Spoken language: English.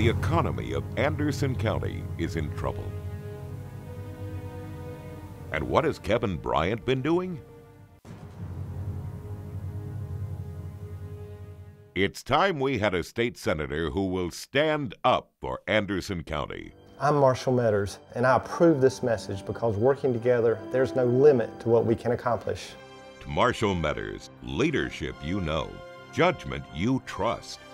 the economy of Anderson County is in trouble. And what has Kevin Bryant been doing? It's time we had a state senator who will stand up for Anderson County. I'm Marshall Meadors, and I approve this message because working together, there's no limit to what we can accomplish. To Marshall Meadors, leadership you know, judgment you trust.